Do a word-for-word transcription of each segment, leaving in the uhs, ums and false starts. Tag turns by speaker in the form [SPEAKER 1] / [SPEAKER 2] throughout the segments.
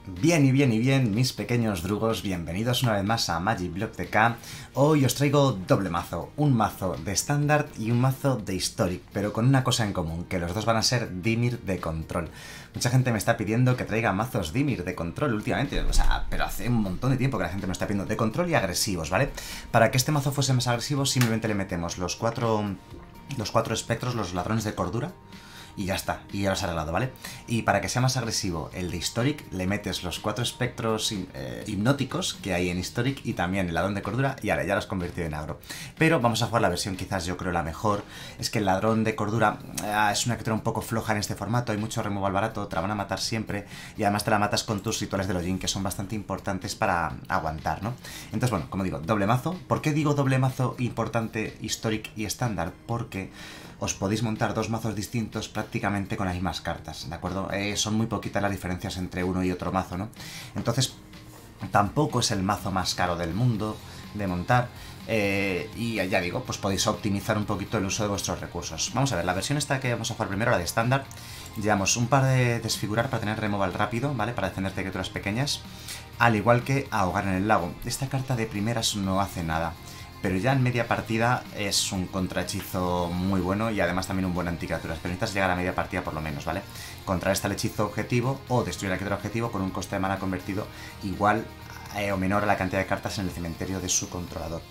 [SPEAKER 1] Bien y bien y bien, mis pequeños drugos, bienvenidos una vez más a Magic Block T K. Hoy os traigo doble mazo, un mazo de Standard y un mazo de Historic, pero con una cosa en común, que los dos van a ser Dimir de control. Mucha gente me está pidiendo que traiga mazos Dimir de control últimamente, o sea, pero hace un montón de tiempo que la gente me está pidiendo de control y agresivos, ¿vale? Para que este mazo fuese más agresivo, simplemente le metemos los cuatro, los cuatro espectros, los ladrones de cordura, y ya está, y ya lo has arreglado, ¿vale? Y para que sea más agresivo el de Historic, le metes los cuatro espectros eh, hipnóticos que hay en Historic y también el ladrón de cordura, y ahora ya lo has convertido en agro. Pero vamos a jugar la versión quizás yo creo la mejor. Es que el ladrón de cordura eh, es una criatura un poco floja en este formato, hay mucho removal barato, te la van a matar siempre, y además te la matas con tus rituales de login, que son bastante importantes para aguantar, ¿no? Entonces, bueno, como digo, doble mazo. ¿Por qué digo doble mazo importante Historic y estándar? Porque os podéis montar dos mazos distintos prácticamente con las mismas cartas, ¿de acuerdo? Eh, son muy poquitas las diferencias entre uno y otro mazo, ¿no? Entonces, tampoco es el mazo más caro del mundo de montar, eh, y ya digo, pues podéis optimizar un poquito el uso de vuestros recursos. Vamos a ver, la versión esta que vamos a jugar primero, la de estándar, llevamos un par de desfigurar para tener removal rápido, ¿vale? Para defenderte de criaturas pequeñas, al igual que ahogar en el lago. Esta carta de primeras no hace nada, pero ya en media partida es un contrahechizo muy bueno y además también un buen anticriaturas. Pero necesitas llegar a media partida por lo menos, ¿vale? Contrarresta el hechizo objetivo o destruir la criatura objetivo con un coste de mana convertido igual eh, o menor a la cantidad de cartas en el cementerio de su controlador.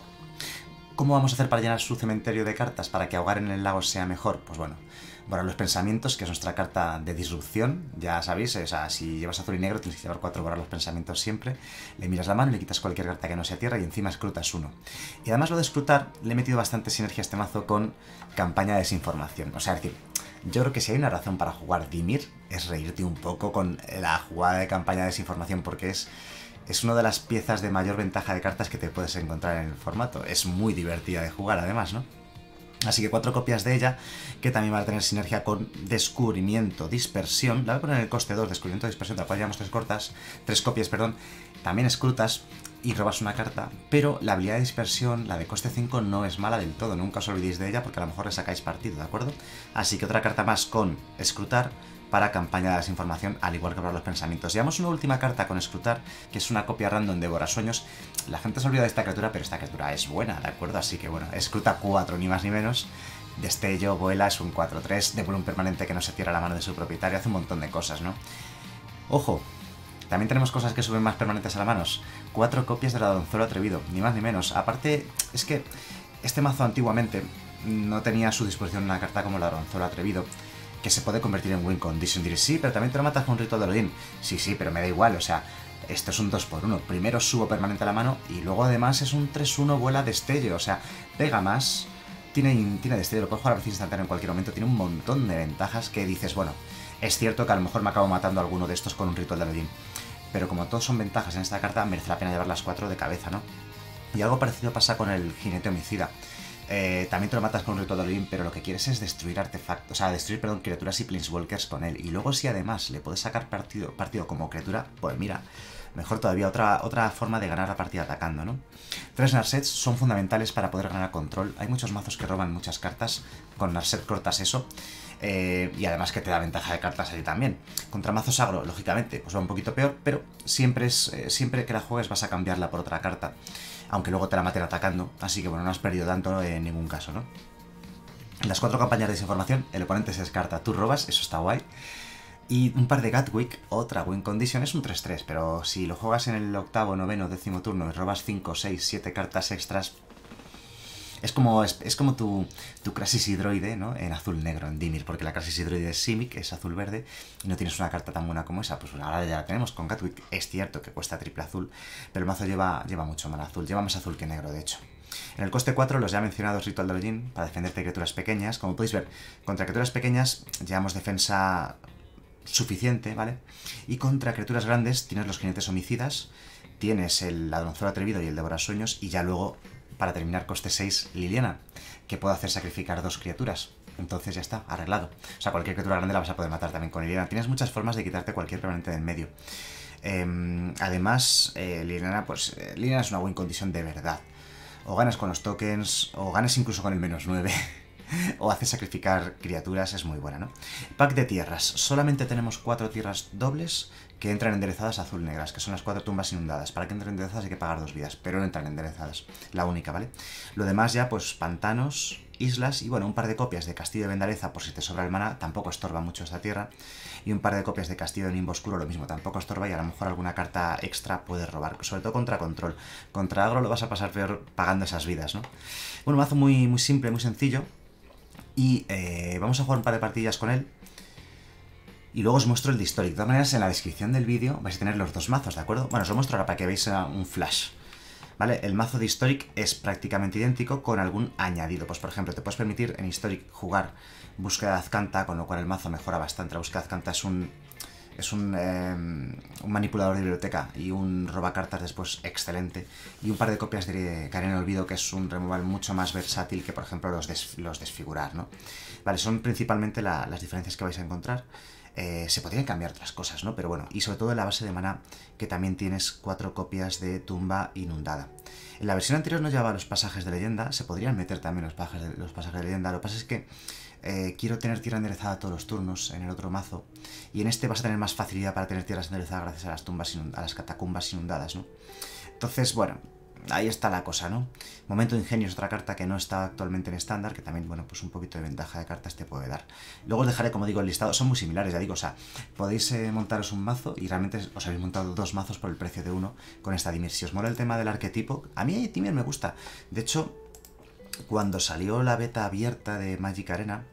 [SPEAKER 1] ¿Cómo vamos a hacer para llenar su cementerio de cartas para que ahogar en el lago sea mejor? Pues bueno, borrar los pensamientos, que es nuestra carta de disrupción, ya sabéis, o sea, si llevas azul y negro tienes que llevar cuatro borrar los pensamientos siempre, le miras la mano, le quitas cualquier carta que no sea tierra y encima escrutas uno. Y además lo de escrutar, le he metido bastante sinergia a este mazo con campaña de desinformación, o sea, es decir, yo creo que si hay una razón para jugar Dimir, es reírte un poco con la jugada de campaña de desinformación, porque es... Es una de las piezas de mayor ventaja de cartas que te puedes encontrar en el formato. Es muy divertida de jugar además, ¿no? Así que cuatro copias de ella, que también van a tener sinergia con descubrimiento, dispersión. La voy a poner en el coste dos, descubrimiento, dispersión, te la cual llevamos tres cortas, tres copias, perdón. También escrutas y robas una carta, pero la habilidad de dispersión, la de coste cinco, no es mala del todo. Nunca os olvidéis de ella porque a lo mejor le sacáis partido, ¿de acuerdo? Así que otra carta más con escrutar para campaña de desinformación, al igual que para los pensamientos. Llevamos una última carta con escrutar, que es una copia random de Borrasueños. La gente se olvida de esta criatura, pero esta criatura es buena, ¿de acuerdo? Así que bueno, escruta cuatro, ni más ni menos. Destello, vuela, es un cuatro tres, devuelve un permanente que no se tira a la mano de su propietario, hace un montón de cosas, ¿no? Ojo, también tenemos cosas que suben más permanentes a las manos. Cuatro copias de la Ladronzuelo Atrevido, ni más ni menos. Aparte, es que este mazo antiguamente no tenía a su disposición una carta como la Ladronzuelo Atrevido, que se puede convertir en win condition. Diréis, sí, pero también te lo matas con un ritual de login. Sí, sí, pero me da igual, o sea, esto es un dos por uno. Primero subo permanente a la mano y luego además es un tres uno vuela destello, o sea, pega más, tiene, tiene destello, lo puedes jugar a veces instantáneo en cualquier momento, tiene un montón de ventajas que dices, bueno, es cierto que a lo mejor me acabo matando a alguno de estos con un ritual de login, pero como todos son ventajas en esta carta, merece la pena llevar las cuatro de cabeza, ¿no? Y algo parecido pasa con el jinete homicida. Eh, también te lo matas con un ritual de Olimp, pero lo que quieres es destruir artefactos, o sea, destruir, perdón, criaturas y planeswalkers con él. Y luego si además le puedes sacar partido, partido como criatura, pues mira, mejor todavía, otra, otra forma de ganar la partida atacando, ¿no? Tres Narsets son fundamentales para poder ganar control. Hay muchos mazos que roban muchas cartas, con Narset cortas eso, eh, y además que te da ventaja de cartas ahí también. Contra mazos agro, lógicamente, pues va un poquito peor, pero siempre, es, eh, siempre que la juegues vas a cambiarla por otra carta, aunque luego te la maten atacando, así que bueno, no has perdido tanto en ningún caso, ¿no? En las cuatro campañas de desinformación, el oponente se descarta, tú robas, eso está guay. Y un par de Gatwick, otra win condition, es un tres tres, pero si lo juegas en el octavo, noveno, décimo turno y robas cinco, seis, siete cartas extras, es como, es, es como tu, tu Crasis Hydroide, ¿no? En azul-negro, en Dimir, porque la Crasis Hydroide es Simic, es azul-verde, y no tienes una carta tan buena como esa. Pues bueno, ahora ya la tenemos con Gatwick. Es cierto que cuesta triple azul, pero el mazo lleva, lleva mucho más azul, lleva más azul que negro, de hecho. En el coste cuatro, los ya mencionados Ritual de Login, para defenderte de criaturas pequeñas. Como podéis ver, contra criaturas pequeñas llevamos defensa suficiente, ¿vale? Y contra criaturas grandes tienes los jinetes homicidas, tienes el ladronzuelo atrevido y el devorasueños, y ya luego, para terminar, coste seis, Liliana, que puede hacer sacrificar dos criaturas. Entonces ya está, arreglado. O sea, cualquier criatura grande la vas a poder matar también con Liliana. Tienes muchas formas de quitarte cualquier permanente del medio. Eh, además, eh, Liliana, pues, eh, Liliana es una win condition de verdad. O ganas con los tokens, o ganas incluso con el menos nueve. o hace sacrificar criaturas, es muy buena, ¿no? Pack de tierras. Solamente tenemos cuatro tierras dobles que entran enderezadas azul-negras, que son las cuatro tumbas inundadas. Para que entren enderezadas hay que pagar dos vidas, pero no entran enderezadas. La única, ¿vale? Lo demás ya, pues pantanos, islas y bueno, un par de copias de Castillo de Vendaleza por si te sobra el mana, tampoco estorba mucho esta tierra. Y un par de copias de Castillo de Nimbo Oscuro, lo mismo, tampoco estorba y a lo mejor alguna carta extra puedes robar, sobre todo contra control. Contra agro lo vas a pasar peor pagando esas vidas, ¿no? Bueno, un mazo muy, muy simple, muy sencillo. Y eh, vamos a jugar un par de partidas con él. Y luego os muestro el de Historic. De todas maneras, en la descripción del vídeo vais a tener los dos mazos, ¿de acuerdo? Bueno, os lo muestro ahora para que veáis un flash. ¿Vale? El mazo de Historic es prácticamente idéntico con algún añadido. Pues por ejemplo, te puedes permitir en Historic jugar búsqueda de Azcanta, con lo cual el mazo mejora bastante. La búsqueda de Azcanta es un... Es un, eh, un manipulador de biblioteca y un robacartas después excelente. Y un par de copias de Karen Olvido, que es un removal mucho más versátil que, por ejemplo, los, des, los desfigurar, ¿no? Vale, son principalmente la, las diferencias que vais a encontrar. Eh, se podrían cambiar otras cosas, ¿no? Pero bueno, y sobre todo en la base de maná, que también tienes cuatro copias de tumba inundada. En la versión anterior no llevaba los pasajes de leyenda, se podrían meter también los pasajes de, los pasajes de leyenda. Lo que pasa es que eh, quiero tener tierra enderezada todos los turnos en el otro mazo, y en este vas a tener más facilidad para tener tierras enderezadas gracias a las tumbas a las catacumbas inundadas, ¿no? Entonces, bueno, ahí está la cosa, ¿no? Momento de Ingenio es otra carta que no está actualmente en estándar, que también, bueno, pues un poquito de ventaja de cartas te puede dar. Luego os dejaré, como digo, el listado. Son muy similares, ya digo, o sea, podéis eh, montaros un mazo y realmente os habéis montado dos mazos por el precio de uno con esta Dimir. Si os mola el tema del arquetipo, a mí Dimir me gusta. De hecho, cuando salió la beta abierta de Magic Arena,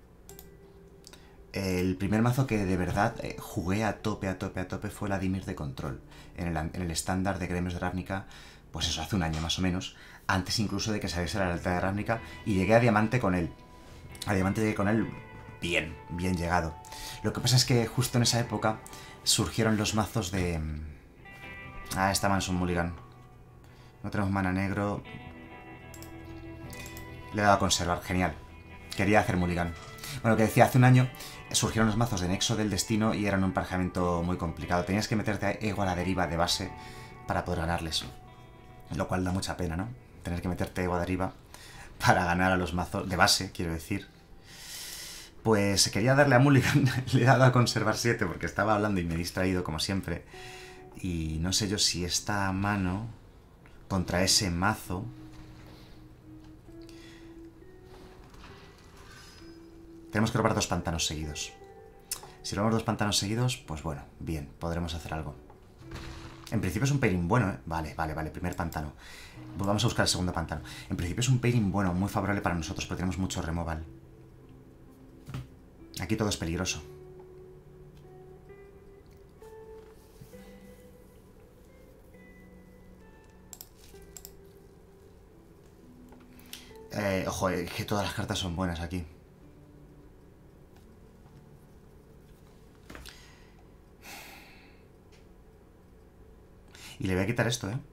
[SPEAKER 1] el primer mazo que de verdad eh, jugué a tope, a tope, a tope fue la Dimir de control. En el, en el estándar de Gremios de Ravnica, pues eso, hace un año más o menos, antes incluso de que saliese la alta de Ravnica, y llegué a Diamante con él. A Diamante llegué con él bien, bien llegado. Lo que pasa es que justo en esa época surgieron los mazos de... Ah, esta mana es un mulligan. No tenemos mana negro. Le he dado a conservar, genial. Quería hacer mulligan. Bueno, lo que decía, hace un año surgieron los mazos de Nexo del Destino y eran un emparejamiento muy complicado. Tenías que meterte a Ego a la deriva de base para poder ganarles. Lo cual da mucha pena, ¿no? Tener que meterte Ego a deriva para ganar a los mazos de base, quiero decir. Pues quería darle a mulligan, le he dado a conservar siete porque estaba hablando y me he distraído como siempre. Y no sé yo si esta mano contra ese mazo... Tenemos que robar dos pantanos seguidos. Si robamos dos pantanos seguidos, pues bueno, bien, podremos hacer algo. En principio es un pairing bueno, ¿eh? Vale, vale, vale, primer pantano. Pues vamos a buscar el segundo pantano. En principio es un pairing bueno, muy favorable para nosotros, porque tenemos mucho removal. Aquí todo es peligroso. Eh, ojo, es que todas las cartas son buenas aquí. Y le voy a quitar esto, ¿eh?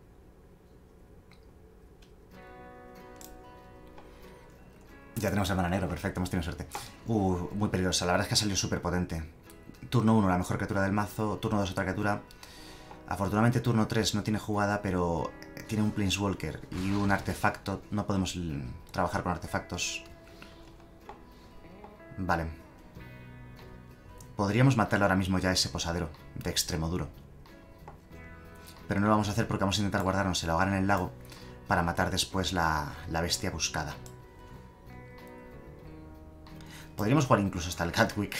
[SPEAKER 1] Ya tenemos el mana negro, perfecto, hemos tenido suerte. Uh, muy peligrosa, la verdad es que ha salido súper potente. Turno uno, la mejor criatura del mazo. Turno dos, otra criatura. Afortunadamente turno tres no tiene jugada, pero tiene un Planeswalker y un artefacto. No podemos trabajar con artefactos. Vale. Podríamos matarle ahora mismo ya a ese posadero de extremo duro. Pero no lo vamos a hacer porque vamos a intentar guardarnos el ahogar en el lago para matar después la, la bestia buscada. Podríamos jugar incluso hasta el Catwick.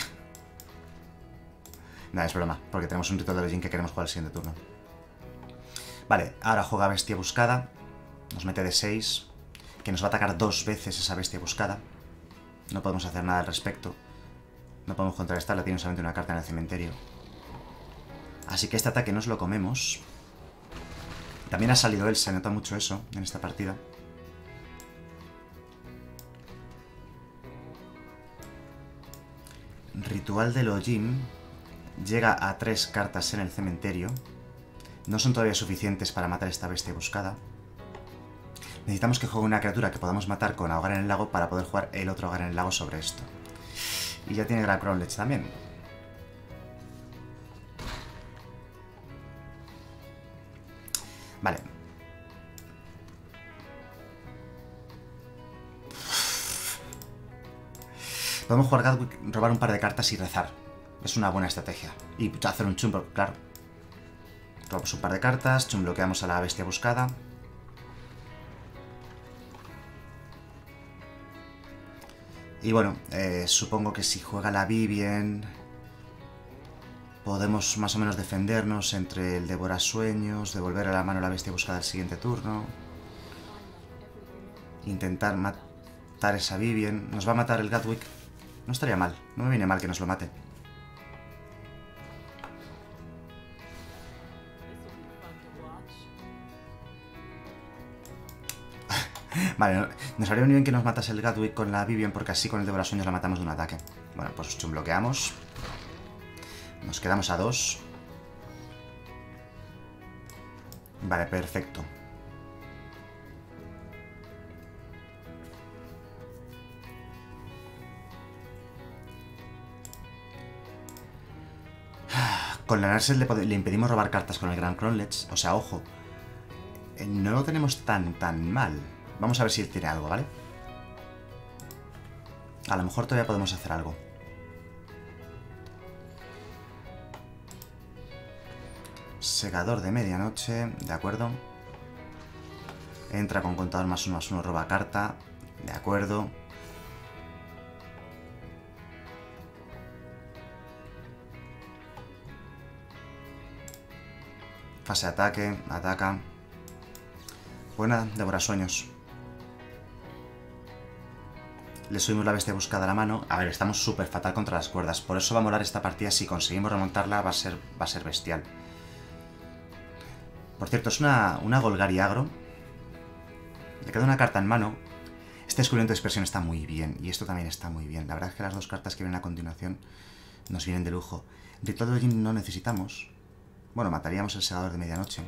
[SPEAKER 1] Nada, es broma, porque tenemos un ritual de Origin que queremos jugar el siguiente turno. Vale, ahora juega bestia buscada. Nos mete de seis. Que nos va a atacar dos veces esa bestia buscada. No podemos hacer nada al respecto. No podemos contrarrestarla, tiene solamente una carta en el cementerio. Así que este ataque nos lo comemos. También ha salido él, se nota mucho eso en esta partida. Ritual del Ojin. Llega a tres cartas en el cementerio. No son todavía suficientes para matar esta bestia buscada. Necesitamos que juegue una criatura que podamos matar con ahogar en el lago para poder jugar el otro ahogar en el lago sobre esto. Y ya tiene Grab Crowledge también. Vale. Podemos jugar Gadwick, robar un par de cartas y rezar. Es una buena estrategia. Y hacer un chumbo, claro. Robamos un par de cartas, chumbloqueamos a la bestia buscada. Y bueno, eh, supongo que si juega la Vivien podemos más o menos defendernos entre el devorasueños, devolver a la mano la bestia buscada al siguiente turno. Intentar matar esa Vivien. Nos va a matar el Gatwick. No estaría mal, no me viene mal que nos lo mate. Vale, nos habría venido bien que nos matase el Gatwick con la Vivien, porque así con el devorasueños la matamos de un ataque. Bueno, pues chumbloqueamos. Nos quedamos a dos. Vale, perfecto. Con la Narset le, le impedimos robar cartas con el Grand Cronlech. O sea, ojo. Eh, no lo tenemos tan, tan mal. Vamos a ver si él tiene algo, ¿vale? A lo mejor todavía podemos hacer algo. Segador de medianoche, de acuerdo. Entra con contador más uno más uno, roba carta, de acuerdo. Fase de ataque, ataca. Buena, devora sueños. Le subimos la bestia buscada a la mano. A ver, estamos súper fatal contra las cuerdas. Por eso va a molar esta partida. Si conseguimos remontarla va a ser, va a ser bestial. Por cierto, es una, una Golgari agro. Le queda una carta en mano. Este descubrimiento de dispersión está muy bien. Y esto también está muy bien. La verdad es que las dos cartas que vienen a continuación nos vienen de lujo. Ritual de Hollín no necesitamos. Bueno, mataríamos el segador de medianoche.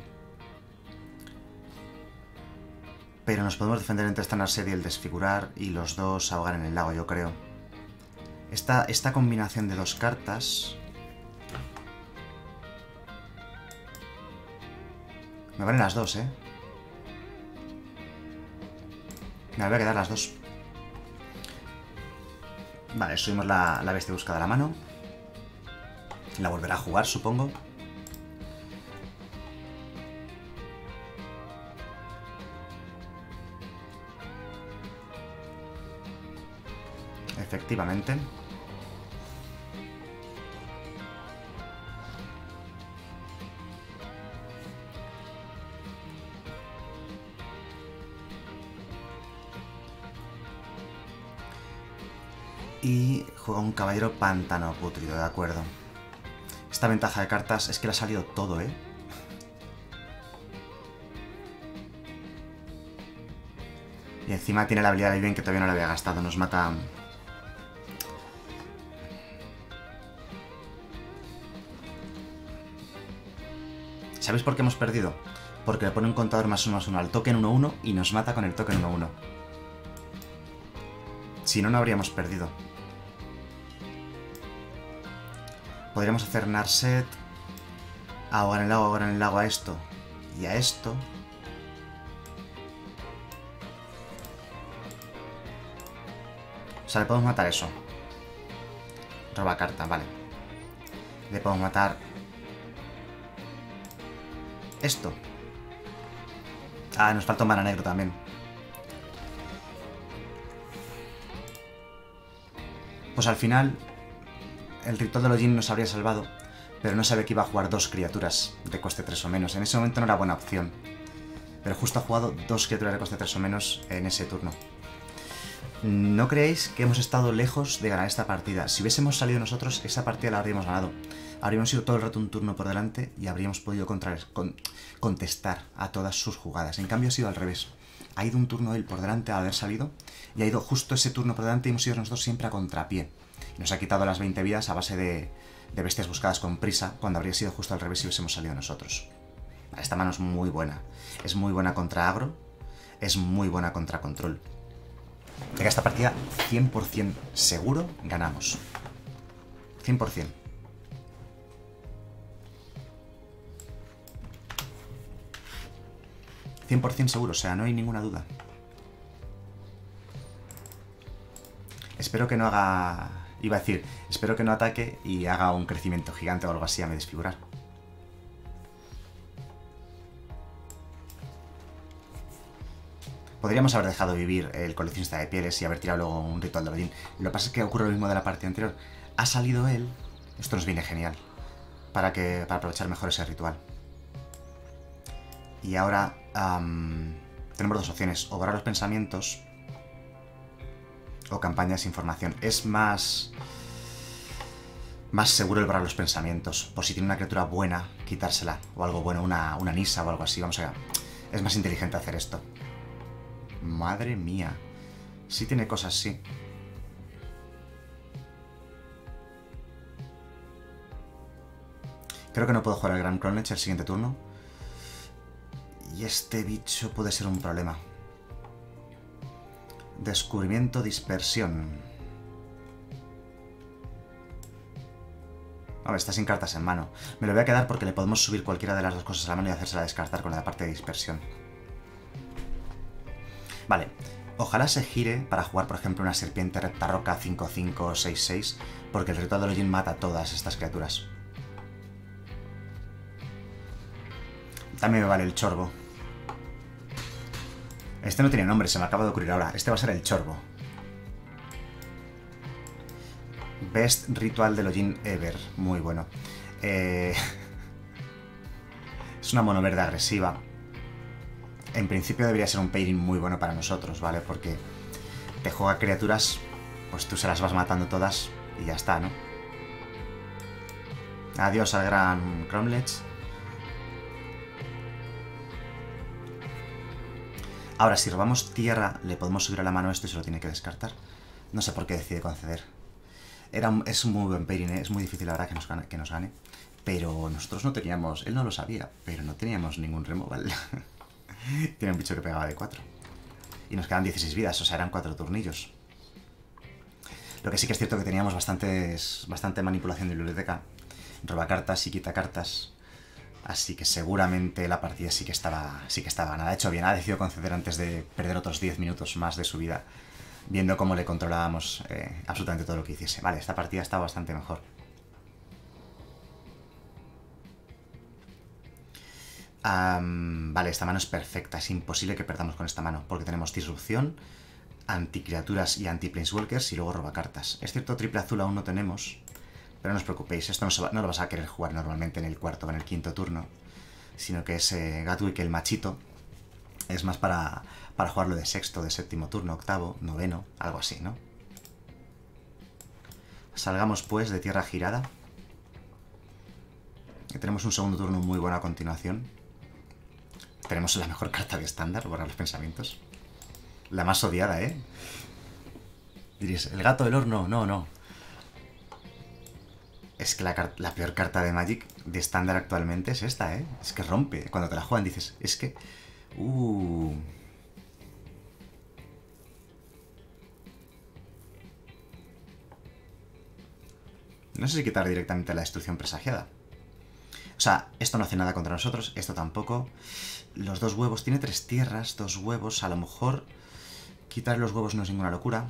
[SPEAKER 1] Pero nos podemos defender entre esta Narset y el desfigurar. Y los dos ahogar en el lago, yo creo. Esta, esta combinación de dos cartas... Me valen las dos, ¿eh? Me voy a quedar las dos. Vale, subimos la, la bestia buscada a la mano. La volverá a jugar, supongo. Efectivamente. Y juega un caballero pántano pútrido, de acuerdo. Esta ventaja de cartas es que le ha salido todo, ¿eh? Y encima tiene la habilidad de Vivien que todavía no la había gastado. Nos mata... ¿Sabéis por qué hemos perdido? Porque le pone un contador más uno más uno al token uno uno y nos mata con el token uno uno. Si no, no habríamos perdido. Podríamos hacer Narset, ahogar en el lago, ahogar en el lago a esto y a esto. O sea, le podemos matar eso. Roba carta, vale. Le podemos matar esto. Ah, nos falta un mana negro también. Pues al final, el Ritual de Hollín nos habría salvado, pero no sabe que iba a jugar dos criaturas de coste tres o menos. En ese momento no era buena opción. Pero justo ha jugado dos criaturas de coste tres o menos en ese turno. No creéis que hemos estado lejos de ganar esta partida. Si hubiésemos salido nosotros, esa partida la habríamos ganado. Habríamos ido todo el rato un turno por delante y habríamos podido contra, con, contestar a todas sus jugadas. En cambio ha sido al revés. Ha ido un turno él por delante al haber salido y ha ido justo ese turno por delante y hemos ido nosotros siempre a contrapié. Y nos ha quitado las veinte vidas a base de, de bestias buscadas con prisa, cuando habría sido justo al revés si hubiésemos salido nosotros. Esta mano es muy buena. Es muy buena contra agro, es muy buena contra control. De que esta partida cien por cien seguro ganamos. cien por cien. cien por cien seguro, o sea, no hay ninguna duda. Espero que no haga... Iba a decir, espero que no ataque y haga un crecimiento gigante o algo así a me desfigurar. Podríamos haber dejado vivir el coleccionista de pieles y haber tirado luego un ritual de Lodin. Lo que pasa es que ocurre lo mismo de la partida anterior. Ha salido él. Esto nos viene genial. Para, que, para aprovechar mejor ese ritual. Y ahora um, tenemos dos opciones. O borrar los pensamientos. O campañas de información. Es más... Más seguro el borrar los pensamientos. Por si tiene una criatura buena, quitársela. O algo bueno, una, una Nisa o algo así. Vamos a... Es más inteligente hacer esto. Madre mía. Sí tiene cosas, sí. Creo que no puedo jugar el Grand Cronage el siguiente turno. Y este bicho puede ser un problema. Descubrimiento, dispersión. A ver, está sin cartas en mano. Me lo voy a quedar porque le podemos subir cualquiera de las dos cosas a la mano y hacérsela descartar con la parte de dispersión. Vale. Ojalá se gire para jugar, por ejemplo, una serpiente reptarroca cinco cinco seis seis, porque el ritual de Lodin mata a todas estas criaturas. También me vale el chorbo. Este no tiene nombre, se me acaba de ocurrir ahora. Este va a ser el chorbo. Best ritual de Lodin ever. Muy bueno. Eh... es una mono verde agresiva. En principio debería ser un pairing muy bueno para nosotros, ¿vale? Porque te juega criaturas, pues tú se las vas matando todas y ya está, ¿no? Adiós al gran Cromlech. Ahora, si robamos tierra, le podemos subir a la mano esto y se lo tiene que descartar. No sé por qué decide conceder. Era un, es un muy buen pairing, ¿eh? Es muy difícil ahora que nos, gane, que nos gane. Pero nosotros no teníamos... Él no lo sabía, pero no teníamos ningún removal. Tiene un bicho que pegaba de cuatro. Y nos quedan dieciséis vidas, o sea, eran cuatro turnillos. Lo que sí que es cierto que teníamos bastantes, bastante manipulación de biblioteca. Roba cartas y quita cartas. Así que seguramente la partida sí que estaba, sí que estaba ganada. De hecho, bien, ha decidido conceder antes de perder otros diez minutos más de su vida, viendo cómo le controlábamos eh, absolutamente todo lo que hiciese. Vale, esta partida está bastante mejor. Um, vale, esta mano es perfecta. Es imposible que perdamos con esta mano, porque tenemos disrupción, anticriaturas y anti-planeswalkers y luego roba cartas. Es cierto, triple azul aún no tenemos, pero no os preocupéis, esto no, se va, no lo vas a querer jugar normalmente en el cuarto o en el quinto turno, sino que es eh, Gatwick el machito. Es más para, para jugarlo de sexto, de séptimo turno, octavo, noveno, algo así, ¿no? Salgamos pues de tierra girada. Y tenemos un segundo turno muy bueno a continuación. Tenemos la mejor carta de estándar, borrar los pensamientos. La más odiada, ¿eh? Diréis, ¿el gato del horno? No, no. Es que la, la peor carta de Magic de estándar actualmente es esta, ¿eh? Es que rompe. Cuando te la juegan dices, es que... Uh... No sé si quitar directamente la destrucción presagiada. O sea, esto no hace nada contra nosotros, esto tampoco. Los dos huevos, tiene tres tierras, dos huevos, a lo mejor quitar los huevos no es ninguna locura.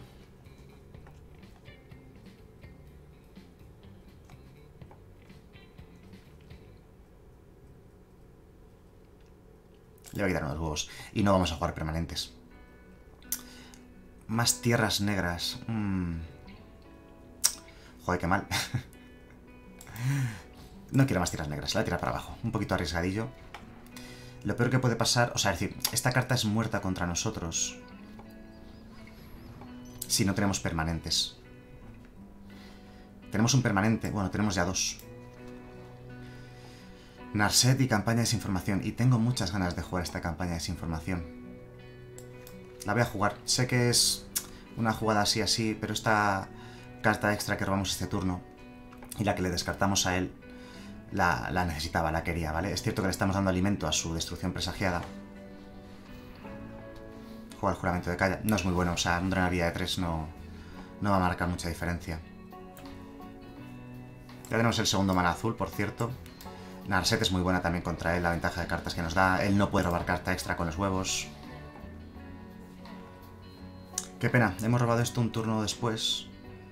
[SPEAKER 1] Le voy a quitar unos huevos. Y no vamos a jugar permanentes. Más tierras negras. Mm. Joder, qué mal. No quiero más tierras negras, la voy a tirar para abajo. Un poquito arriesgadillo. Lo peor que puede pasar... O sea, es decir, esta carta es muerta contra nosotros si no tenemos permanentes. Tenemos un permanente. Bueno, tenemos ya dos. Narset y campaña de desinformación. Y tengo muchas ganas de jugar esta campaña de desinformación. La voy a jugar. Sé que es una jugada así, así, pero esta carta extra que robamos este turno y la que le descartamos a él, la, la necesitaba, la quería, ¿vale? Es cierto que le estamos dando alimento a su destrucción presagiada. Juega el juramento de Kaya. No es muy bueno, o sea, un drenar vida de tres no, no va a marcar mucha diferencia. Ya tenemos el segundo mana azul, por cierto. Narset es muy buena también contra él, la ventaja de cartas que nos da. Él no puede robar carta extra con los huevos. Qué pena, hemos robado esto un turno después.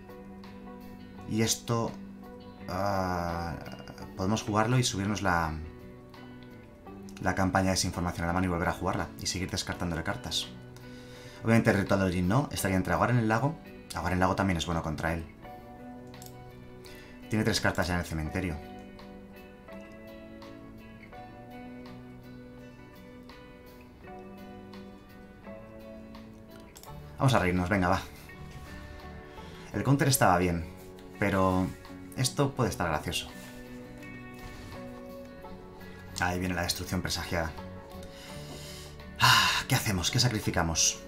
[SPEAKER 1] Y esto... Uh, podemos jugarlo y subirnos la... La campaña de desinformación a la mano y volver a jugarla. Y seguir descartándole cartas. Obviamente el ritual de Ojin no. Estaría entre Aguar en el lago. Aguar en el lago también es bueno contra él. Tiene tres cartas ya en el cementerio. Vamos a reírnos, venga, va. El counter estaba bien, pero esto puede estar gracioso. Ahí viene la destrucción presagiada. Ah, ¿qué hacemos? ¿Qué sacrificamos?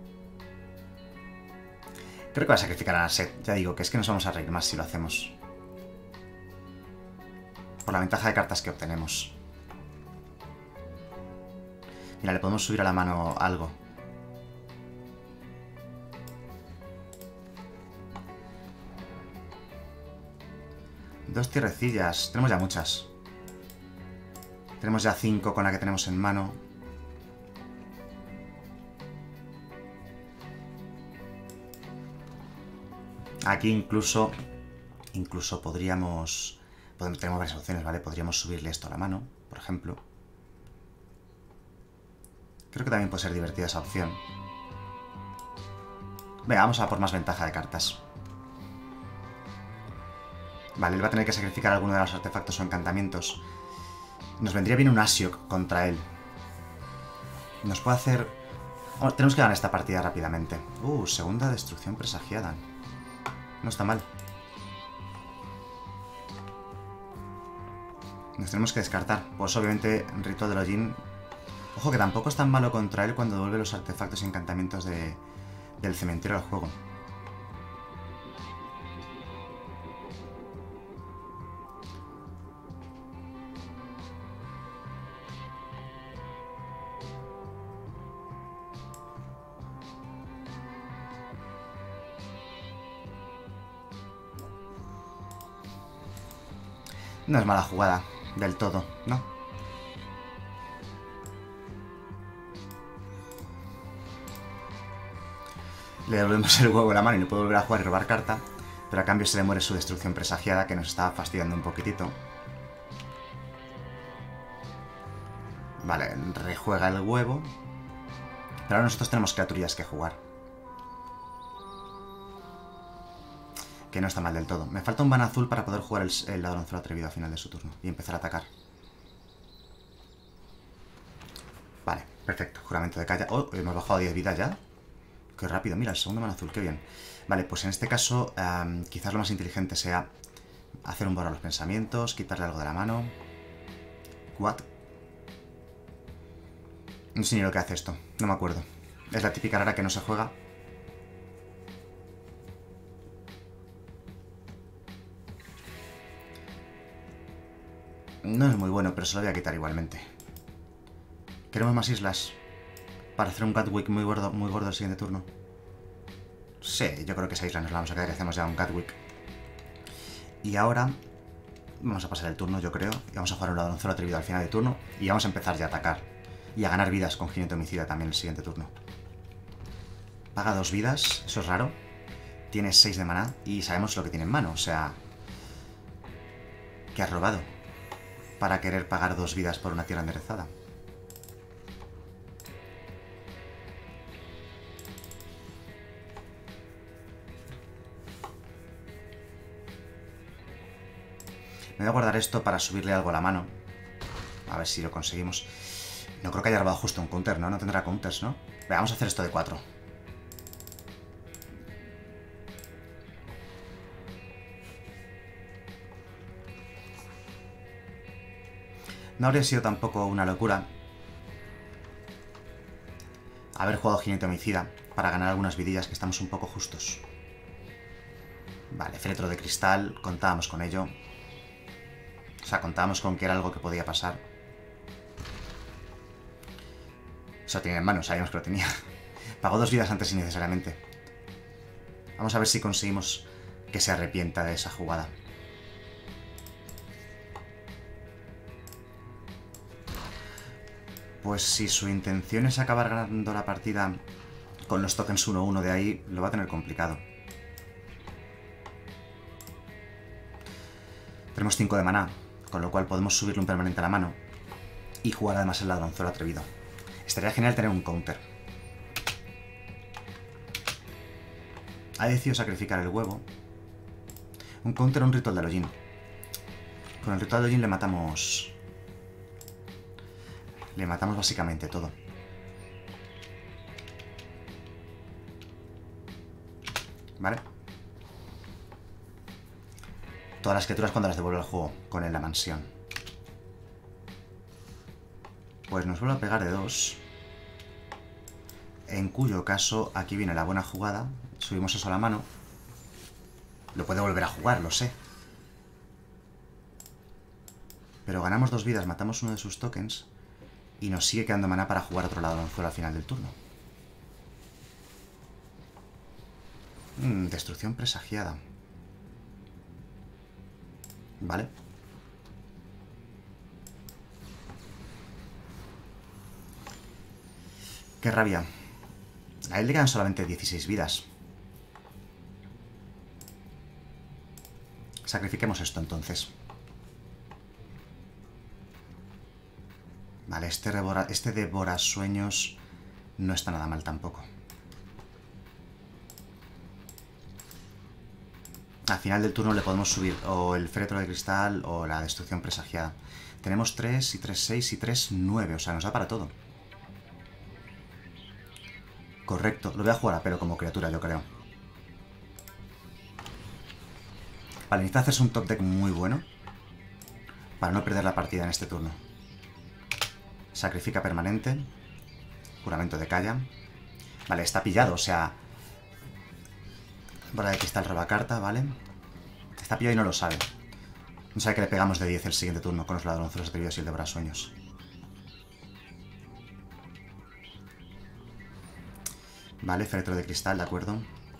[SPEAKER 1] Creo que va a sacrificar a Narset. Ya digo que es que nos vamos a reír más si lo hacemos. Por la ventaja de cartas que obtenemos. Mira, le podemos subir a la mano algo. Dos tierrecillas. Tenemos ya muchas. Tenemos ya cinco con la que tenemos en mano. Aquí incluso... Incluso podríamos... podemos, tenemos varias opciones, ¿vale? Podríamos subirle esto a la mano, por ejemplo. Creo que también puede ser divertida esa opción. Venga, vamos a por más ventaja de cartas. Vale, él va a tener que sacrificar alguno de los artefactos o encantamientos. Nos vendría bien un Ashiok contra él. Nos puede hacer... Oh, tenemos que ganar esta partida rápidamente. Uh, segunda destrucción presagiada. No está mal. Nos tenemos que descartar. Pues obviamente Ritual de Ojin. Ojo que tampoco es tan malo contra él cuando devuelve los artefactos y encantamientos de, del cementerio al juego. No es mala jugada, del todo, ¿no? Le devolvemos el huevo a la mano y no puede volver a jugar y robar carta, pero a cambio se le muere su destrucción presagiada, que nos estaba fastidiando un poquitito. Vale, rejuega el huevo. Pero ahora nosotros tenemos criaturillas que jugar. Que no está mal del todo. Me falta un mana azul para poder jugar el, el ladronzuelo atrevido al final de su turno y empezar a atacar. Vale, perfecto. Juramento de calla. Oh, hemos bajado diez vidas ya. Qué rápido. Mira, el segundo mana azul, qué bien. Vale, pues en este caso um, quizás lo más inteligente sea hacer un borrar los pensamientos, quitarle algo de la mano. What? No sé ni lo que hace esto. No me acuerdo. Es la típica rara que no se juega. No es muy bueno, pero se lo voy a quitar igualmente. ¿Queremos más islas? Para hacer un Gatwick muy gordo, muy gordo el siguiente turno. Sí, yo creo que esa isla nos la vamos a quedar y hacemos ya un Gatwick. Y ahora vamos a pasar el turno, yo creo. Y vamos a jugar un ladronzuelo atrevido al final del turno. Y vamos a empezar ya a atacar. Y a ganar vidas con jinete homicida también el siguiente turno. Paga dos vidas, eso es raro. Tiene seis de maná y sabemos lo que tiene en mano, o sea... que ha robado para querer pagar dos vidas por una tierra enderezada. Me voy a guardar esto para subirle algo a la mano. A ver si lo conseguimos. No creo que haya robado justo un counter, ¿no? No tendrá counters, ¿no? Venga, vamos a hacer esto de cuatro. No habría sido tampoco una locura haber jugado jinete homicida para ganar algunas vidillas, que estamos un poco justos. Vale, féretro de cristal, contábamos con ello. O sea, contábamos con que era algo que podía pasar. Eso tenía en mano, sabíamos que lo tenía. Pagó dos vidas antes innecesariamente. Vamos a ver si conseguimos que se arrepienta de esa jugada. Pues si su intención es acabar ganando la partida con los tokens uno uno de ahí, lo va a tener complicado. Tenemos cinco de maná, con lo cual podemos subirle un permanente a la mano y jugar además el ladronzuelo atrevido. Estaría genial tener un counter. Ha decidido sacrificar el huevo. Un counter a un ritual de Aloyin. Con el ritual de Aloyin le matamos... Le matamos básicamente todo. ¿Vale? Todas las criaturas cuando las devuelve al juego, con él la mansión. Pues nos vuelve a pegar de dos. En cuyo caso, aquí viene la buena jugada. Subimos eso a la mano. Lo puede volver a jugar, lo sé. Pero ganamos dos vidas, matamos uno de sus tokens y nos sigue quedando maná para jugar otro ladronzuelo al final del turno. Mm, destrucción presagiada. Vale. Qué rabia. A él le quedan solamente dieciséis vidas. Sacrifiquemos esto entonces. Vale, este, devora, este devora sueños no está nada mal tampoco. Al final del turno le podemos subir o el féretro de cristal o la destrucción presagiada. Tenemos tres y tres, seis y tres, nueve. O sea, nos da para todo. Correcto. Lo voy a jugar a pelo como criatura, yo creo. Vale, necesita hacerse un top deck muy bueno para no perder la partida en este turno. Sacrifica permanente. Juramento de Kaya. Vale, está pillado, o sea... Bola de cristal roba carta, ¿vale? Está pillado y no lo sabe. No sabe que le pegamos de diez el siguiente turno con los ladronzuelos atrevidos y el devora sueños. Vale, féretro de cristal, de acuerdo.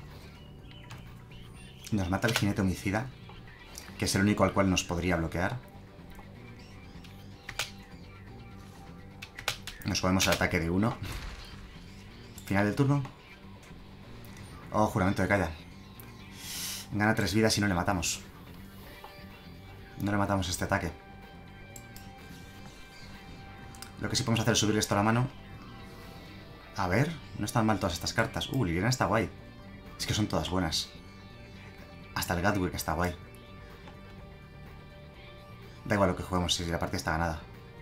[SPEAKER 1] Nos mata el jinete homicida, que es el único al cual nos podría bloquear. Nos comemos el ataque de uno. Final del turno. Oh, juramento de Kaya. Gana tres vidas y no le matamos. No le matamos este ataque. Lo que sí podemos hacer es subirle esto a la mano. A ver, no están mal todas estas cartas. Uh, Liliana está guay. Es que son todas buenas. Hasta el Gatwick está guay. Da igual lo que juguemos si la partida está ganada.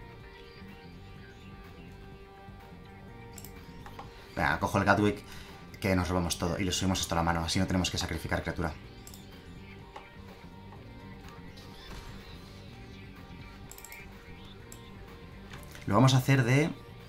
[SPEAKER 1] Venga, cojo el Gatwick, que nos robamos todo. Y le subimos esto a la mano, así no tenemos que sacrificar criatura. Lo vamos a hacer de...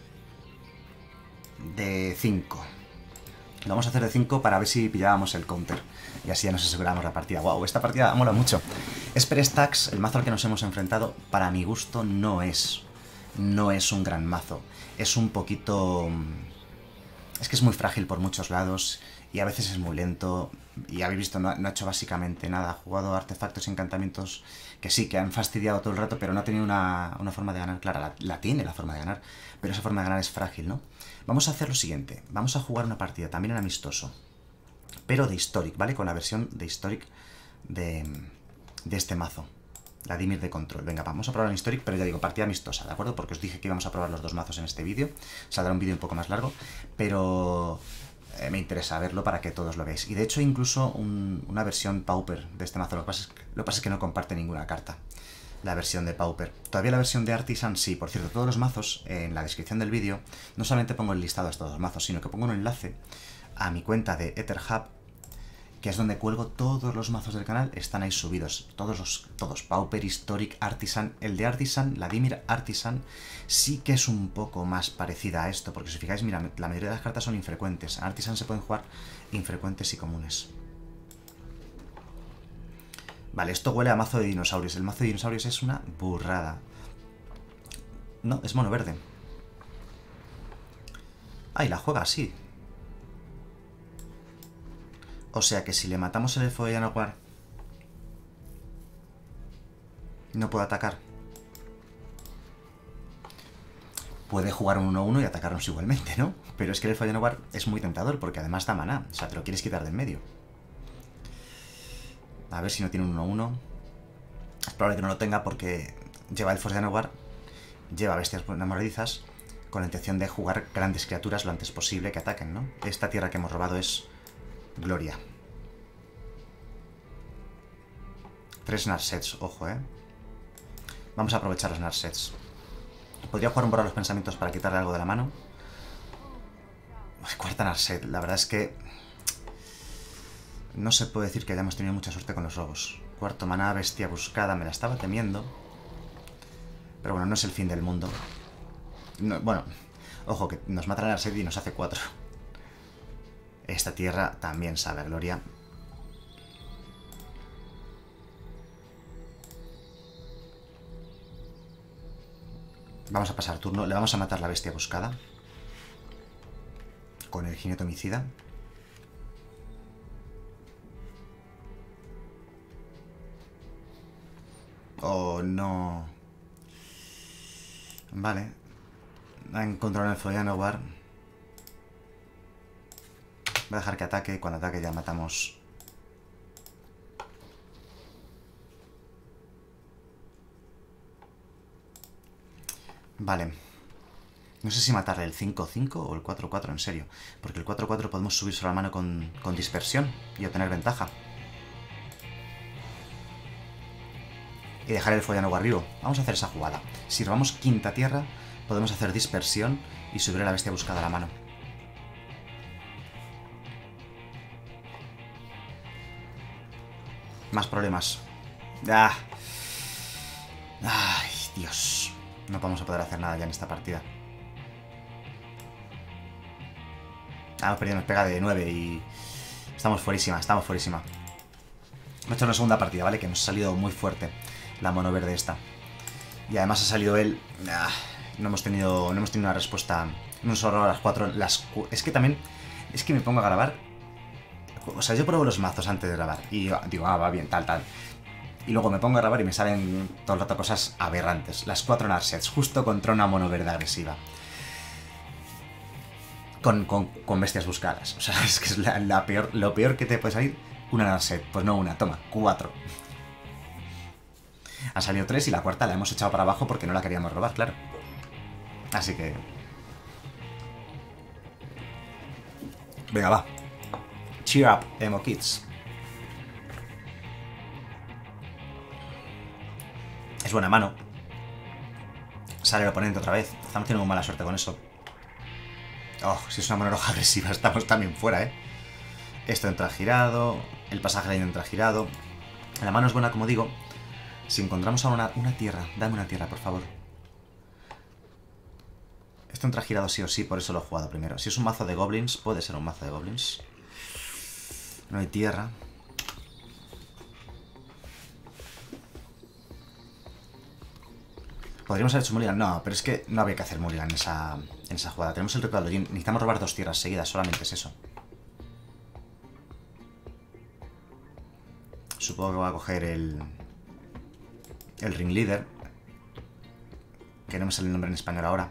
[SPEAKER 1] De cinco. Lo vamos a hacer de cinco para ver si pillábamos el counter. Y así ya nos aseguramos la partida. Wow, esta partida mola mucho. Esper Stacks, el mazo al que nos hemos enfrentado, para mi gusto no es... No es un gran mazo. Es un poquito... Es que es muy frágil por muchos lados y a veces es muy lento. Y habéis visto, no ha, no ha hecho básicamente nada. Ha jugado artefactos y encantamientos que sí, que han fastidiado todo el rato, pero no ha tenido una, una forma de ganar clara. La, la tiene la forma de ganar, pero esa forma de ganar es frágil, ¿no? Vamos a hacer lo siguiente. Vamos a jugar una partida también en amistoso, pero de Historic, ¿vale? Con la versión de Historic de, de este mazo. La Dimir de control. Venga, vamos a probar en Historic, pero ya digo, partida amistosa, ¿de acuerdo? Porque os dije que íbamos a probar los dos mazos en este vídeo. Saldrá un vídeo un poco más largo, pero eh, me interesa verlo para que todos lo veáis. Y de hecho, incluso un, una versión Pauper de este mazo. Lo que, pasa es que, lo que pasa es que no comparte ninguna carta. La versión de Pauper. Todavía la versión de Artisan sí. Por cierto, todos los mazos, eh, en la descripción del vídeo, no solamente pongo el listado de estos dos mazos, sino que pongo un enlace a mi cuenta de EtherHub, que es donde cuelgo todos los mazos del canal, están ahí subidos, todos los, todos, Pauper, Historic, Artisan. El de Artisan, la Dimir Artisan, sí que es un poco más parecida a esto, porque si os fijáis, mira, la mayoría de las cartas son infrecuentes. En Artisan se pueden jugar infrecuentes y comunes. Vale, esto huele a mazo de dinosaurios. El mazo de dinosaurios es una burrada. No, es mono verde. Ah, y la juega así. O sea que si le matamos el elfo de Yanowar, no puede atacar. Puede jugar un uno uno y atacarnos igualmente, ¿no? Pero es que el elfo de Yanowar es muy tentador porque además da maná. O sea, te lo quieres quitar de en medio. A ver si no tiene un uno uno. Es probable que no lo tenga porque lleva elfos de Yanowar, lleva bestias enamoradizas, con la intención de jugar grandes criaturas lo antes posible que ataquen, ¿no? Esta tierra que hemos robado es... Gloria. Tres Narsets, ojo, eh. Vamos a aprovechar los Narsets. Podría jugar un borrar los pensamientos para quitarle algo de la mano. Cuarta Narset, la verdad es que no se puede decir que hayamos tenido mucha suerte con los robos. Cuarto maná, bestia buscada, me la estaba temiendo. Pero bueno, no es el fin del mundo. No, bueno, ojo, que nos mata la Narset y nos hace cuatro. Esta tierra también sabe a gloria. Vamos a pasar turno, le vamos a matar la bestia buscada. Con el jinete homicida. Oh, no. Vale. Ha encontrado el Follanovar. Voy a dejar que ataque. Cuando ataque ya matamos. Vale. No sé si matarle el cinco cinco o el cuatro cuatro, en serio. Porque el cuatro cuatro podemos subir sobre la mano con, con dispersión y obtener ventaja. Y dejar el Follanovar vivo. Vamos a hacer esa jugada. Si robamos quinta tierra, podemos hacer dispersión y subir a la bestia buscada a la mano. Más problemas. ¡Ah! ¡Ay, Dios! No vamos a poder hacer nada ya en esta partida. Estamos perdiendo, nos pega de nueve y... Estamos fuerísima, estamos fuerísima. Hemos hecho una segunda partida, ¿vale? Que nos ha salido muy fuerte la mono verde esta. Y además ha salido él... Ah, no hemos tenido no hemos tenido una respuesta... No hemos ahorrado las cuatro... Las, es que también... Es que me pongo a grabar... O sea, yo pruebo los mazos antes de grabar. Y digo, ah, va bien, tal, tal. Y luego me pongo a grabar y me salen todo el rato cosas aberrantes. Las cuatro Narsets, justo contra una mono verde agresiva. Con, con, con bestias buscadas. O sea, es que es la, la peor, lo peor que te puede salir una Narset. Pues no una, toma, cuatro. Han salido tres y la cuarta la hemos echado para abajo porque no la queríamos robar, claro. Así que... Venga, va. Cheer up, Emo Kids. Es buena mano. Sale el oponente otra vez. Estamos teniendo muy mala suerte con eso. Oh, si es una mano roja agresiva, estamos también fuera, ¿eh? Esto entra girado. El pasaje de ahí entra girado. La mano es buena, como digo. Si encontramos ahora una, una tierra. Dame una tierra, por favor. Esto entra girado sí o sí, por eso lo he jugado primero. Si es un mazo de goblins, puede ser un mazo de goblins. No hay tierra. Podríamos haber hecho mulligan. No, pero es que no había que hacer mulligan en esa, en esa jugada. Tenemos el ritual de Ojin. Necesitamos robar dos tierras seguidas. Solamente es eso. Supongo que voy a coger el... El Ringleader. Que no me sale el nombre en español ahora.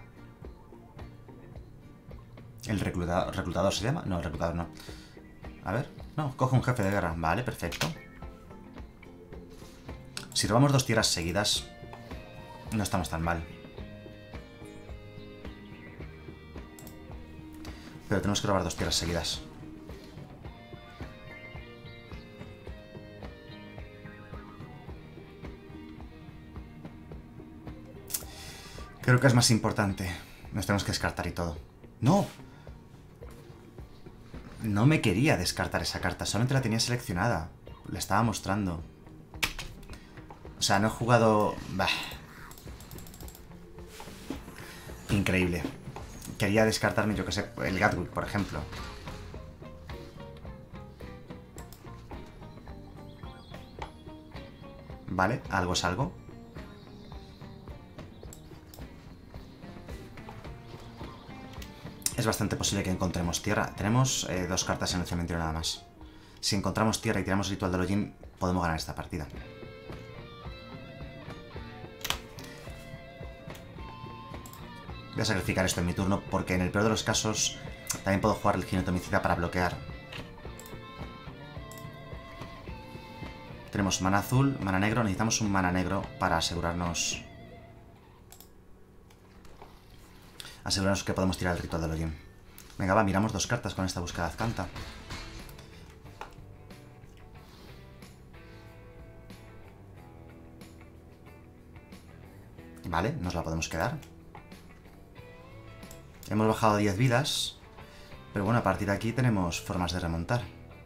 [SPEAKER 1] El reclutador, reclutador se llama. No, el reclutador no. A ver. No, coge un jefe de guerra. Vale, perfecto. Si robamos dos tierras seguidas... No estamos tan mal. Pero tenemos que robar dos tierras seguidas. Creo que es más importante. Nos tenemos que descartar y todo. ¡No! No me quería descartar esa carta. Solamente la tenía seleccionada. La estaba mostrando. O sea, no he jugado... Bah. Increíble. Quería descartarme, yo que sé, el Gatwick, por ejemplo. Vale, algo es algo. Es bastante posible que encontremos tierra. Tenemos eh, dos cartas en el cementerio nada más. Si encontramos tierra y tiramos ritual de Ojin, podemos ganar esta partida. Voy a sacrificar esto en mi turno porque en el peor de los casos también puedo jugar el jinete homicida para bloquear. Tenemos mana azul, mana negro. Necesitamos un mana negro para asegurarnos... Asegurarnos que podemos tirar el ritual de Ojin. Venga, va, miramos dos cartas con esta búsqueda azcanta. Vale, nos la podemos quedar. Hemos bajado diez vidas. Pero bueno, a partir de aquí tenemos formas de remontar.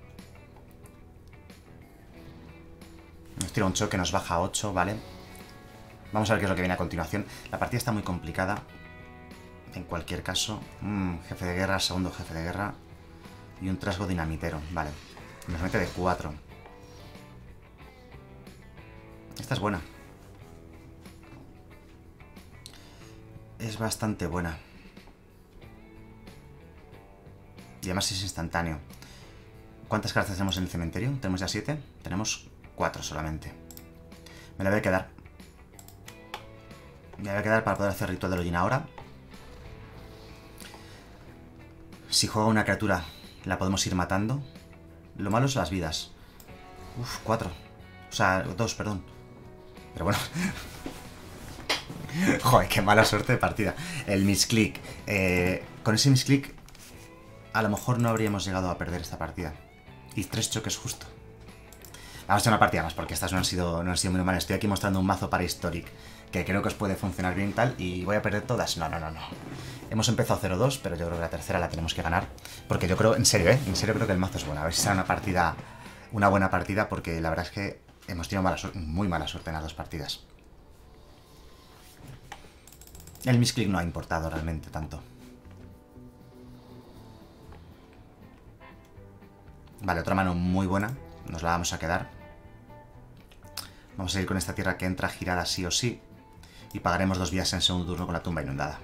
[SPEAKER 1] Nos tira un choque, nos baja a ocho, ¿vale? Vamos a ver qué es lo que viene a continuación. La partida está muy complicada. En cualquier caso, mm, jefe de guerra, segundo jefe de guerra y un trasgo dinamitero, vale. Nos mete de cuatro. Esta es buena. Es bastante buena. Y además es instantáneo. ¿Cuántas cartas tenemos en el cementerio? ¿Tenemos ya siete? Tenemos cuatro solamente. Me la voy a quedar. Me la voy a quedar para poder hacer ritual de Login ahora. Si juega una criatura, la podemos ir matando. Lo malo es las vidas. Uf, cuatro. O sea, dos, perdón. Pero bueno. Joder, qué mala suerte de partida. El misclick. Eh, con ese misclick, a lo mejor no habríamos llegado a perder esta partida. Y tres choques justo. Vamos a hacer una partida más, porque estas no han sido, no han sido muy malas. Estoy aquí mostrando un mazo para Historic, que creo que os puede funcionar bien tal, y voy a perder todas. No, no, no, no. Hemos empezado cero dos, pero yo creo que la tercera la tenemos que ganar. Porque yo creo, en serio, ¿eh? En serio creo que el mazo es bueno. A ver si será una partida, una buena partida, porque la verdad es que hemos tenido mala suerte, muy mala suerte en las dos partidas. El misclick no ha importado realmente tanto. Vale, otra mano muy buena. Nos la vamos a quedar. Vamos a ir con esta tierra que entra girada sí o sí. Y pagaremos dos vías en segundo turno con la tumba inundada.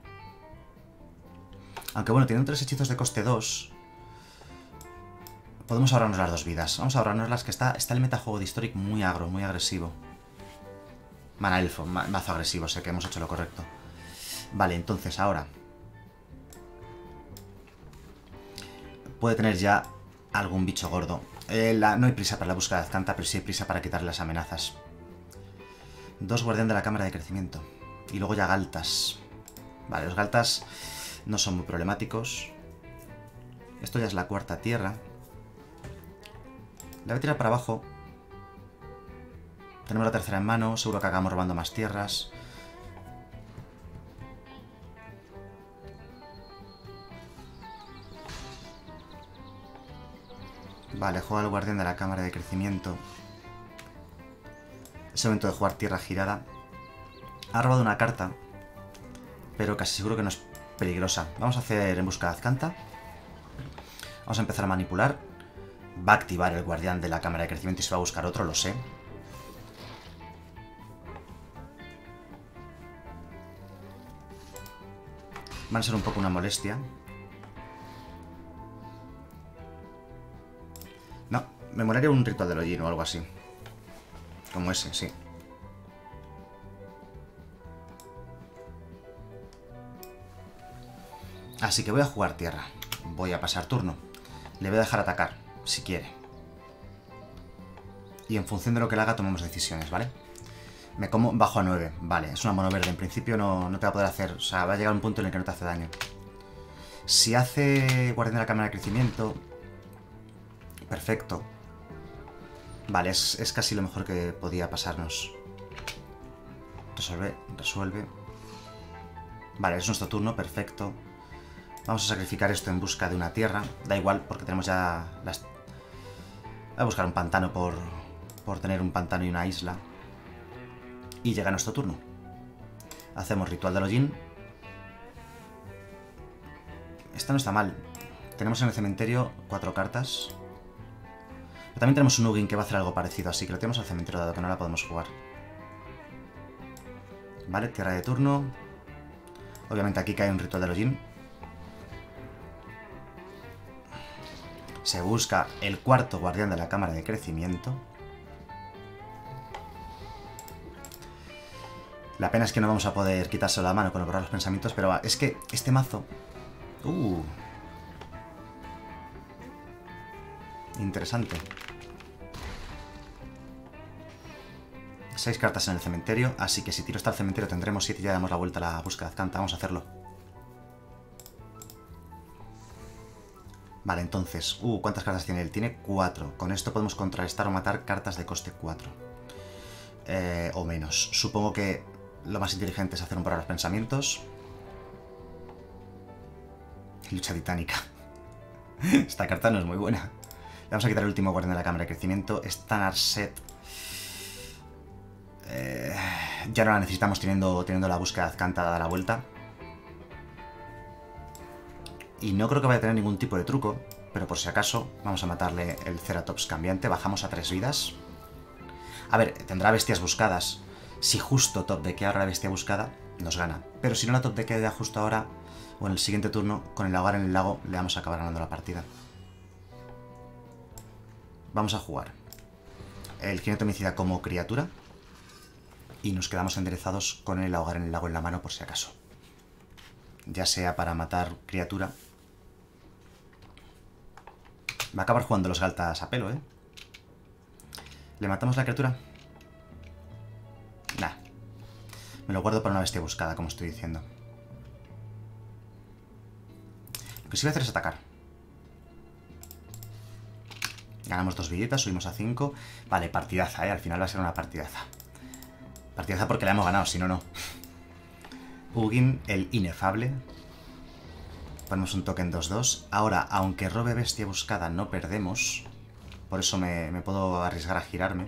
[SPEAKER 1] Aunque bueno, tienen tres hechizos de coste dos. Podemos ahorrarnos las dos vidas. Vamos a ahorrarnos las que está... Está el metajuego de Historic muy agro, muy agresivo. Mana elfo, ma mazo agresivo, sé que hemos hecho lo correcto. Vale, entonces ahora... Puede tener ya algún bicho gordo. Eh, la... No hay prisa para la búsqueda de Azcanta, pero sí hay prisa para quitarle las amenazas. Dos guardián de la cámara de crecimiento. Y luego ya galtas. Vale, los galtas no son muy problemáticos. Esto ya es la cuarta tierra. La voy a tirar para abajo. Tenemos la tercera en mano. Seguro que acabamos robando más tierras. Vale, juega el guardián de la cámara de crecimiento. Es el momento de jugar tierra girada. Ha robado una carta, pero casi seguro que no es peligrosa. Vamos a hacer en busca de Azcanta. Vamos a empezar a manipular. Va a activar el guardián de la cámara de crecimiento y se va a buscar otro, lo sé. Van a ser un poco una molestia. No, me molaría un ritual del hollín o algo así. Como ese, sí. Así que voy a jugar tierra. Voy a pasar turno. Le voy a dejar atacar, si quiere. Y en función de lo que le haga tomamos decisiones, ¿vale? Me como bajo a nueve. Vale, es una mono verde. En principio no, no te va a poder hacer... O sea, va a llegar un punto en el que no te hace daño. Si hace guardián de la cámara de crecimiento... Perfecto. Vale, es, es casi lo mejor que podía pasarnos. Resuelve, resuelve. Vale, es nuestro turno, perfecto. Vamos a sacrificar esto en busca de una tierra. Da igual, porque tenemos ya las... Voy a buscar un pantano por, por tener un pantano y una isla. Y llega nuestro turno. Hacemos ritual del hollín. Esta no está mal. Tenemos en el cementerio cuatro cartas. Pero también tenemos un Ugin que va a hacer algo parecido, así que lo tenemos al cementerio dado que no la podemos jugar. Vale, tierra de turno. Obviamente aquí cae un ritual del hollín. Se busca el cuarto guardián de la cámara de crecimiento. La pena es que no vamos a poder quitárselo la mano con borrar los pensamientos, pero es que este mazo... Uh... Interesante. Seis cartas en el cementerio, así que si tiro hasta el cementerio tendremos siete y ya damos la vuelta a la búsqueda de Azcanta. Vamos a hacerlo. Vale, entonces... Uh, ¿cuántas cartas tiene él? Tiene cuatro. Con esto podemos contrarrestar o matar cartas de coste cuatro. Eh, o menos. Supongo que lo más inteligente es hacer un borrar los pensamientos. Lucha titánica. Esta carta no es muy buena. Le vamos a quitar el último guardián de la cámara de crecimiento. Standard Set. Eh, ya no la necesitamos teniendo, teniendo la búsqueda de Azcanta dada la vuelta. Y no creo que vaya a tener ningún tipo de truco, pero por si acaso vamos a matarle el Ceratops cambiante. Bajamos a tres vidas. A ver, tendrá bestias buscadas. Si justo top de que ahora la bestia buscada, nos gana. Pero si no la top de que justo ahora, o en el siguiente turno, con el lagar en el lago, le vamos a acabar ganando la partida. Vamos a jugar el jinete homicida como criatura. Y nos quedamos enderezados con el ahogar en el lago en la mano por si acaso. Ya sea para matar criatura. Va a acabar jugando los galtas a pelo, ¿eh? ¿Le matamos la criatura? Nah. Me lo guardo para una bestia buscada, como estoy diciendo. Lo que sí voy a hacer es atacar. Ganamos dos viditas, subimos a cinco. Vale, partidaza, ¿eh? Al final va a ser una partidaza. Partidaza porque la hemos ganado, si no, no. Ugin, el inefable. Ponemos un token dos dos. Ahora, aunque robe bestia buscada, no perdemos. Por eso me, me puedo arriesgar a girarme.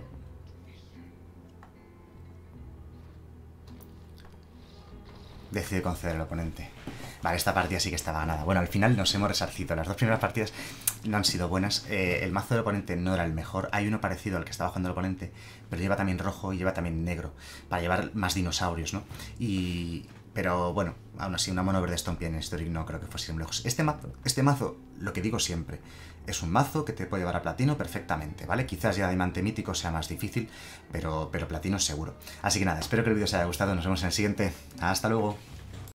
[SPEAKER 1] Decide conceder al oponente. Vale, esta partida sí que estaba ganada. Bueno, al final nos hemos resarcido. Las dos primeras partidas no han sido buenas. Eh, el mazo del oponente no era el mejor. Hay uno parecido al que estaba jugando el oponente, pero lleva también rojo y lleva también negro. Para llevar más dinosaurios, ¿no? Y... Pero bueno, aún así, una mono verde Stompy en Historic no creo que fuese muy lejos. Este mazo, este mazo, lo que digo siempre, es un mazo que te puede llevar a platino perfectamente, ¿vale? Quizás ya diamante mítico sea más difícil, pero, pero platino seguro. Así que nada, espero que el vídeo os haya gustado. Nos vemos en el siguiente. Hasta luego.